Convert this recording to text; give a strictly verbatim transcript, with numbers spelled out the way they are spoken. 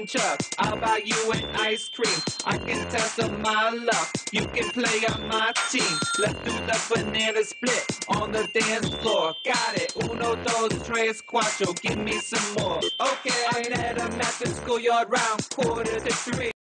chuck. I'll buy you an ice cream. I can test on my luck. You can play on my team. Let's do the banana split on the dance floor. Got it. Uno, dos, tres, cuatro. Give me some more. Okay. I met him at the schoolyard round quarter to three.